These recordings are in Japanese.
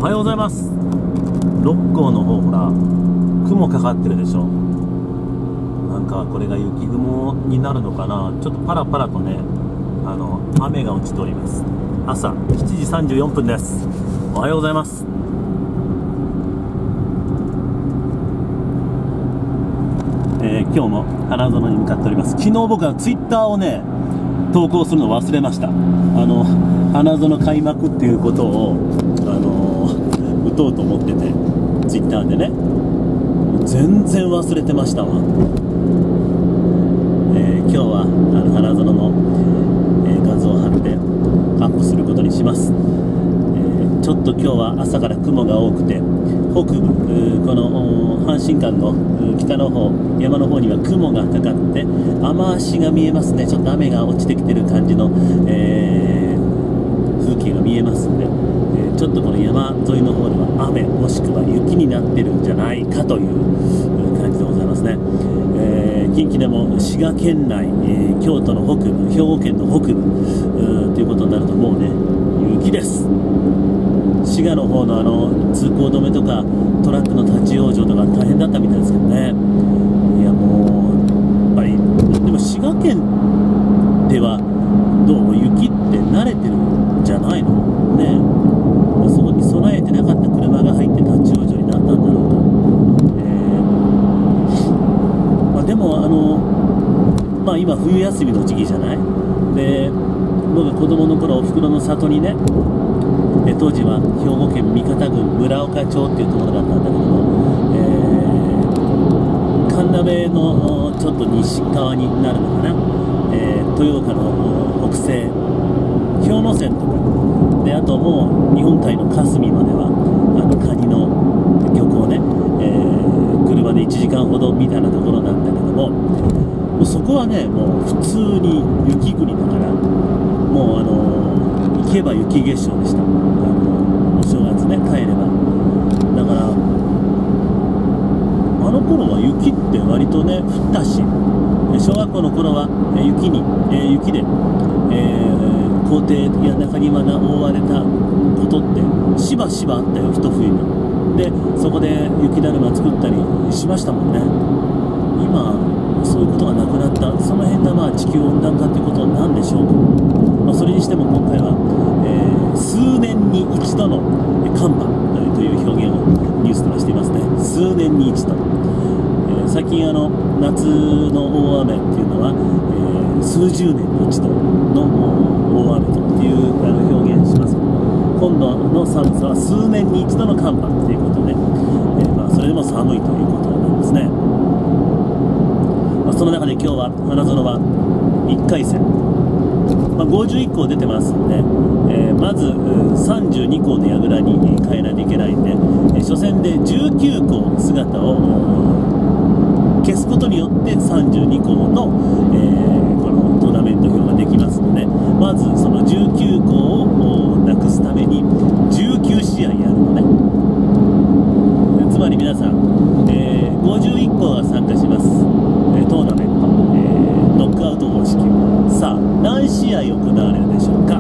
おはようございます。六甲の方、ほら雲かかってるでしょ。なんかこれが雪雲になるのかな。ちょっとパラパラとね、雨が落ちております。朝7時34分です。おはようございます。今日も花園に向かっております。昨日僕はツイッターをね投稿するの忘れました。花園開幕っていうことを打とうと思ってて、ツイッターでね全然忘れてましたわ。今日は花園の、画像を貼ってアップすることにします。ちょっと今日は朝から雲が多くて、北部この阪神間の北の方、山の方には雲がかかって雨足が見えますね。ちょっと雨が落ちてきてる感じの、風景が見えますんで、ちょっとこの山沿いの方では雨もしくは雪になってるんじゃないかという感じでございますね。近畿でも滋賀県内、京都の北部、兵庫県の北部ということになるともうね雪です。滋賀の方の通行止めとかトラックの立ち往生とか大変だったみたいですけどね。いやもうやっぱりでも滋賀県ではどう雪って慣れてるんじゃないのね。そこに備えてなかった車が入って立ち往生になったんだろうと。でも今冬休みの時期じゃない。で僕が子供の頃おふくろの里にね、当時は兵庫県三方郡村岡町っていうところだったんだけども、神鍋のちょっと西側になるのかな、豊岡の北西氷ノ山とかで、あともう日本海の霞まではカニの漁港ね、車で1時間ほどみたいなところなんだけども、そこはねもう普通に雪国だから、もう行けば雪化粧でした。お正月ね帰れば。だからあの頃は雪って割とね降ったし、小学校の頃は雪で、校庭や中庭が覆われたことってしばしばあったよ、一冬に。でそこで雪だるま作ったりしましたもんね。今そういうことがなくなった。その辺が地球温暖化ということなんでしょうか。それにしても今回は、数年に一度の寒波という表現をニュースではしていますね。数年に一度、最近夏の大雨っていうのは、数十年に一度の大雨という表現します。今度の寒さは数年に一度の寒波ということで、それでも寒いということなんですね。その中で今日は花園は1回戦、51校出てますんで、まず32校の櫓に変えないといけないんで、初戦で19校姿を消すことによって32校の、このトーナメント表ができますので、まずその19校をなくすために19試合やるのね。つまり皆さん、51校が参加します。トーナメント、ノックアウト方式。さあ何試合行われるでしょうか。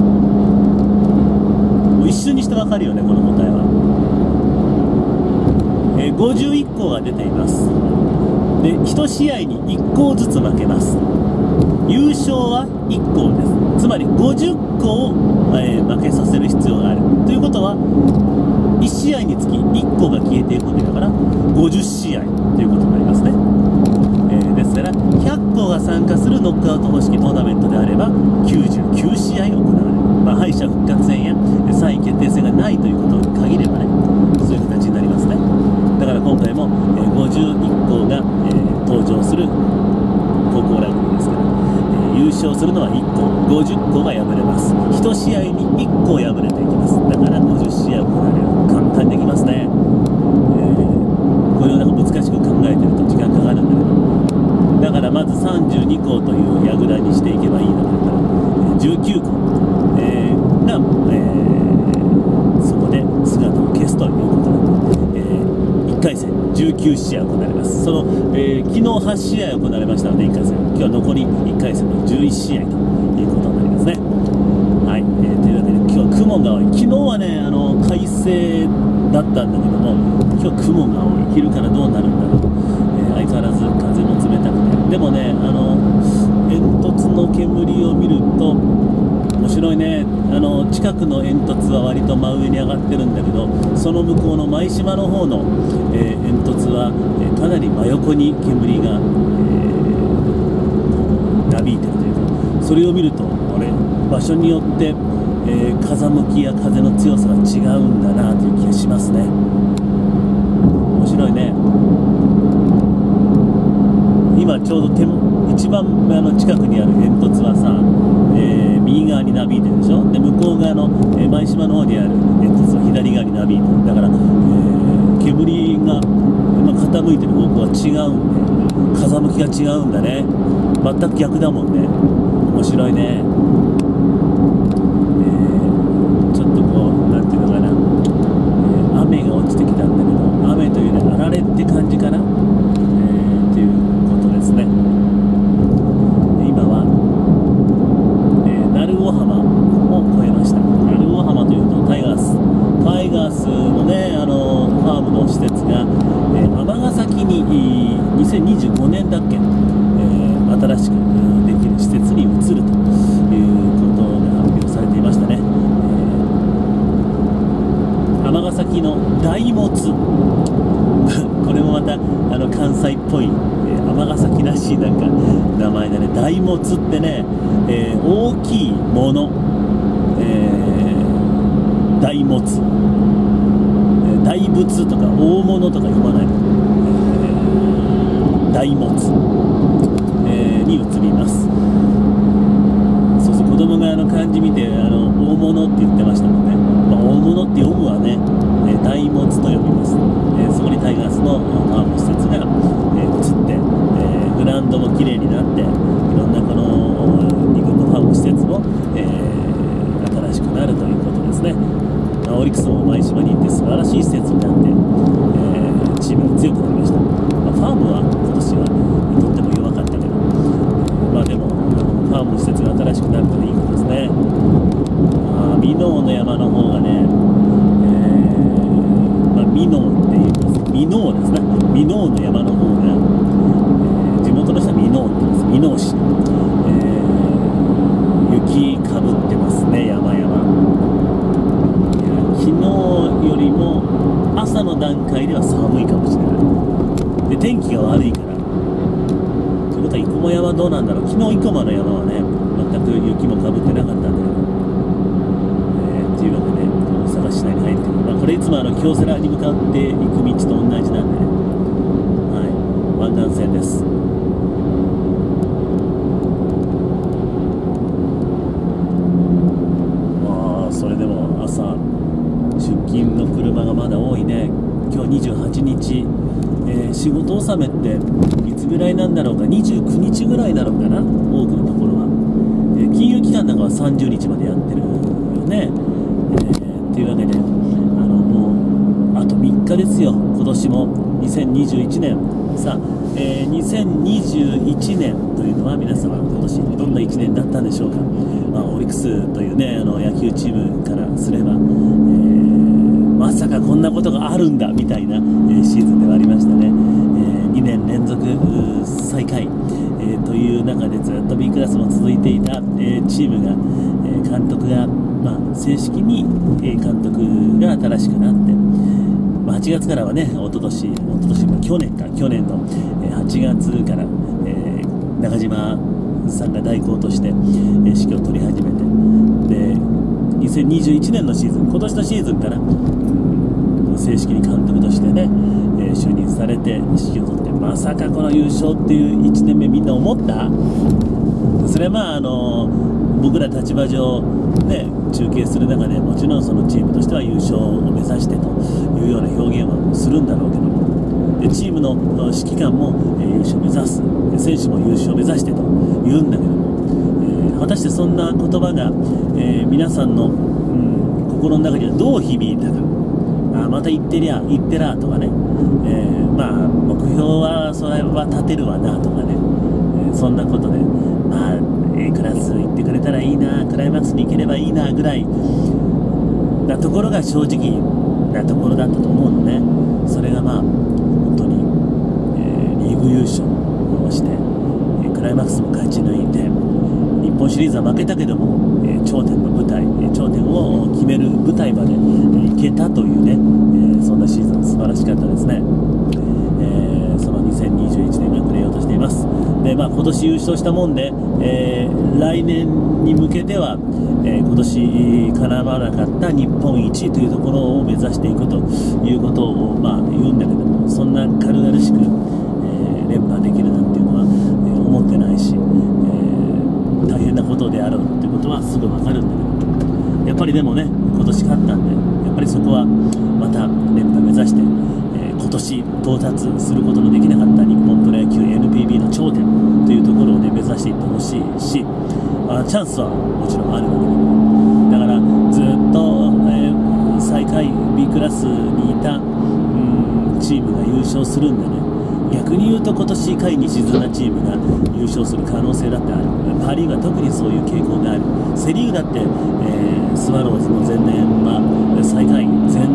もう一瞬にして分かるよね、この答えは。51校が出ています。で1試合に1校ずつ負けます。優勝は1校です。つまり50校を、負けさせる必要があるということは、1試合につき1校が消えていくわけだから50試合ということになりますね。ですから100校が参加するノックアウト方式トーナメントであれば99試合行われる。敗者復活戦や3位決定戦がないということに限ればね、そういう形になりますね。だから今回も51校が登場する高校ラグビーですから、優勝するのは1校、50校が敗れます。1試合に1校敗れていきます。だから50試合行われる。簡単にできますね。こういう難しく考えてると時間かかるんだけど、だからまず32校という櫓にしていけばいいのだから、19校、が、そこで姿を消すということで、1回戦19試合行われます。その、昨日8試合行われましたので1回戦、今日は残り1回戦の11試合ということになりますね。はい、というわけで今日は雲が多い。昨日はね、海快晴だったんだけども、今日雲が多い。昼からどうなるんだろう。相変わらず風も冷たくて、でもね、煙突の煙を見ると面白いね。近くの煙突は割と真上に上がってるんだけど、その向こうの舞島の方の、煙突は、かなり真横に煙が、なびいてるというか、それを見ると場所によって、風向きや風の強さが違うんだなという気がしますね。面白いね。今ちょうど一番近くにある煙突はさ、右側になびいてるでしょ。で向こう側の、舞島の方にある煙突は左側になびいてる。だから、煙が、傾いてる方向は違うんで、風向きが違うんだね。全く逆だもんね。面白いね。ちょっとこうなんていうのかな、雨が落ちてきたんだけど、雨というよりあられって感じかな、っていうことですね。今は、鳴尾浜を越えました。鳴尾浜というとタイガースのね、ファームの施設が、尼崎に2025年だっけ、新しくできる施設に移るということが発表されていましたね。尼崎の大物これもまた関西っぽい、尼崎らしいなんか名前だね。大物ってね、大きいもの、大物、大仏とか大物とか読まない、大物、に移ります。そうそう、子供が漢字見て大物って言ってましたもんね。大物って読むはね、大物と読みます。そこにタイガースのファーム施設が、移って、グラウンドも綺麗になって、いろんなこの2軍のファーム施設も、新しくなるということですね。オリックスも舞島に行って素晴らしい施設になって、チームが強くなりました。ファームは今年はとっても弱かったけど、でもファームの施設が新しくなるといいことですね。箕面の山の方がね、箕面って言います。箕面ですね。箕面の山の方が、地元の人は箕面って言います。箕面市、雪かぶってますね。山々。昨日よりも朝の段階では寒いかもしれない。で天気が悪いから。ということは生駒山どうなんだろう。昨日生駒の山はね、全く雪もかぶってなかったんだけど、というわけで大阪市内に入ってくる。これいつも京セラに向かって行く道と同じなんでね、湾岸線です。それでも朝出勤の車がまだ多いね。今日28日、仕事納めっていつぐらいなんだろうか。29日ぐらいなのかな、多くのところは。金融機関なんかは30日までやってるよね。というわけでもうあと3日ですよ。今年も2021年さあ、2021年というのは皆様今年どんな1年だったんでしょうか。オリックスというね野球チームからすれば、まさかこんなことがあるんだみたいな、シーズンではありましたね。2年連続最下位、という中でずっと B クラスも続いていた、チームが、監督が、正式に、監督が新しくなって、8月からはね、去年の8月から、中島さんが代行として指揮を取り始めて、で2021年のシーズン、今年のシーズンから正式に監督としてね、就任されて指揮を取って、まさかこの優勝っていう1年目みんな思った？それは僕ら立場上ね、中継する中でもちろんそのチームとしては優勝を目指してというような表現はするんだろうけども、でチームの指揮官も優勝を目指す、選手も優勝を目指してと言うんだけども、果たしてそんな言葉が、皆さんの、心の中にはどう響いたか。また言ってらとかね、目標はそれは立てるわなとかね、そんなことでA クラス行ってくれたらいいな、クライマックスに行ければいいなぐらいなところが正直なところだったと思うのね。それがまあ本当に、リーグ優勝をして、クライマックスも勝ち抜いて、日本シリーズは負けたけども、頂点の舞台、頂点を決める舞台まで、行けたというね、そんなシーズン素晴らしかったですね。その2021年が暮れようとしています。で、まあ、今年優勝したもんで、来年に向けては、今年かなわなかった日本一というところを目指していくということを、まあ、言うんだけども、そんな軽々しく、連覇できるなんていうのは、思ってないし、大変なことであろうということはすぐ分かるんだけど、やっぱりでもね、今年勝ったんで、やっぱりそこはまた連覇目指して、今年到達することのできなかった日本プロ野球 NPB の頂点というところを、ね、目指していってほしいし、チャンスはもちろんあるわけだから、ずっと、最下位 B クラスにいた、チームが優勝するんでね、逆に言うと今年下位に沈んだチームが優勝する可能性だってある。パ・リーグは特にそういう傾向がある。セ・リーグだって、スワローズの前年は最下位、前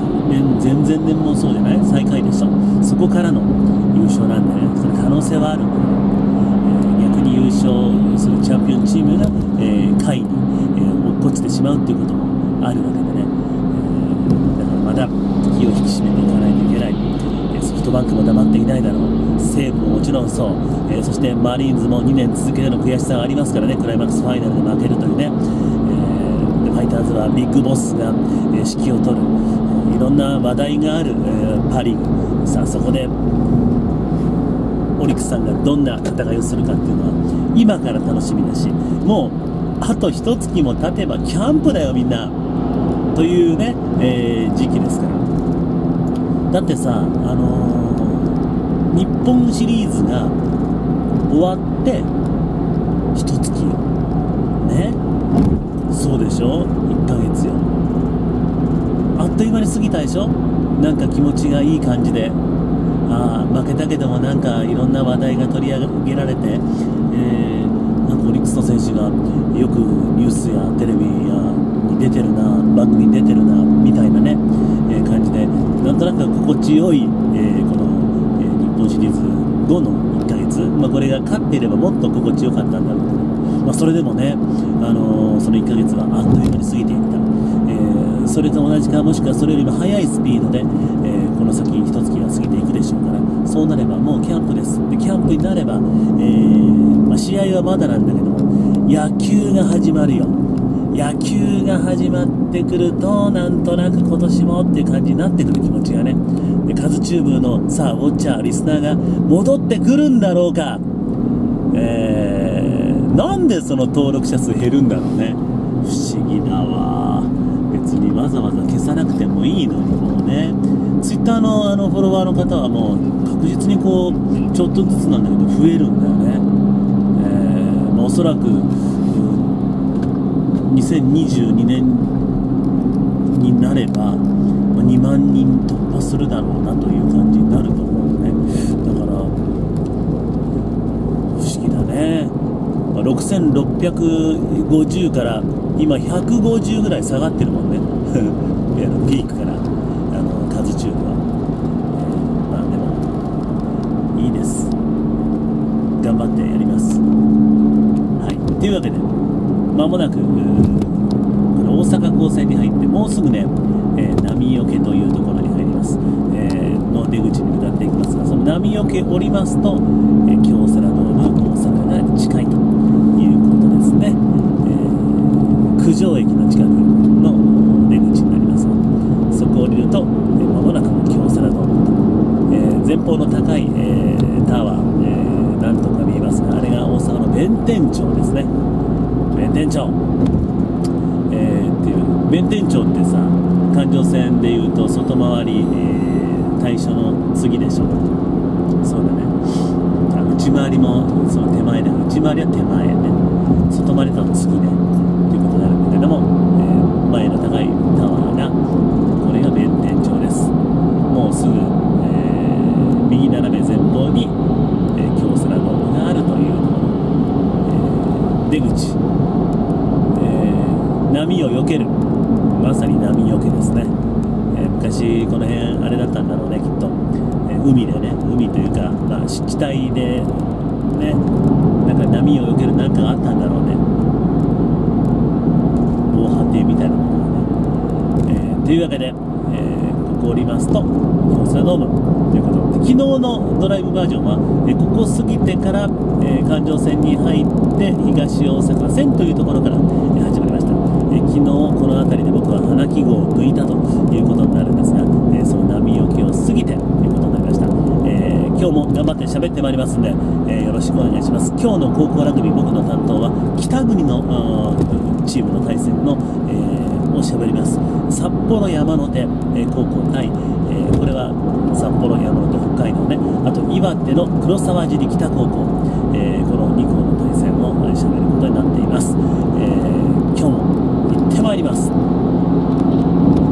々年もそうじゃない、最下位でしょ。そこからの優勝なんでね、それ可能性はあるんだけど、逆に優勝するチャンピオンチームが、下位に、落っこちてしまうということもあるわけでね、だからまだ気を引き締めていかないといけない。ソフトバンクも黙っていないだろう。西武ももちろんそう、そしてマリーンズも2年続けての悔しさがありますからね、クライマックスファイナルで負けるというね、ファイターズはビッグボスが、指揮を執る、いろんな話題がある、パ・リーグ。さあそこでオリックスさんがどんな戦いをするかっていうのは今から楽しみだし、もうあと一月も経てばキャンプだよみんなというね、時期ですから。だってさ、日本シリーズが終わって一月よね。そうでしょ、1ヶ月よ。あっという間に過ぎたでしょ。なんか気持ちがいい感じで、負けたけどもなんかいろんな話題が取り上げられて、なんかオリックスの選手がよくニュースやテレビに出てるな、番組に出てるなみたいなね、感じで、なんとなく心地よい、この、日本シリーズ後の1ヶ月、これが勝っていればもっと心地よかったんだろうけど、それでもね、その1ヶ月はあっという間に過ぎていった。それと同じか、もしくはそれよりも速いスピードで、この先一月が過ぎていくでしょうから、そうなればもうキャンプです。でキャンプになれば、試合はまだなんだけども、野球が始まるよ。野球が始まってくると、なんとなく今年もっていう感じになってくる気持ちがね。でカズチューブのさあウォッチャーリスナーが戻ってくるんだろうか。なんでその登録者数減るんだろうね。不思議だわ。別にわざわざ消さなくてもいいのに、もうね、ツイッターのフォロワーの方はもう確実にこうちょっとずつなんだけど増えるんだよね。おそらく2022年になれば2万人突破するだろうなという感じになると思うね。だから不思議だね。6650から今150ぐらい下がってるもんねピークから数中は、でもいいです。頑張ってやります。はい、というわけでまもなくこの大阪高専に入ってもうすぐね、波よけというところに入ります、の出口に向かっていきますが、その波よけ降りますと、京セラドーム大阪が近いということですね。九条駅の近くの出口になりますが、そこを降りるとまもなく京セラドームと、前方の高い、タワー、なんとか見えますが、あれが大阪の弁天町ですね。弁天町、っていう弁天町ってさ、環状線でいうと外回り、対象の次でしょ。そうだね。内回りもその手前で、内回りは手前ね、外回りとの次ねということになるんだけども、前の高いタワーがこれが弁天町です。もうすぐ、右斜め前方に、京セラドームがあるというところ、出口、波を避ける、 まさに波よけですね。昔この辺あれだったんだろうね、きっと、海でね、海というか、まあ、湿地帯でね、なんか波をよけるなんかがあったんだろうね、防波堤みたいなものがね。というわけで、ここを降りますと京セラドームということで、昨日のドライブバージョンは、ここ過ぎてから、環状線に入って東大阪線というところから、始まりました。昨日この辺りで僕は花木号を抜いたということになるんですが、その波よけを過ぎてということになりました。今日も頑張って喋ってまいりますんで、よろしくお願いします。今日の高校ラグビー、僕の担当は北国のチームの対戦の、を喋ります。札幌山の手、高校対、これは札幌山の手北海道ね、あと岩手の黒沢尻北高校、この2校の対戦を喋ることになっています。今日も行ってまいります。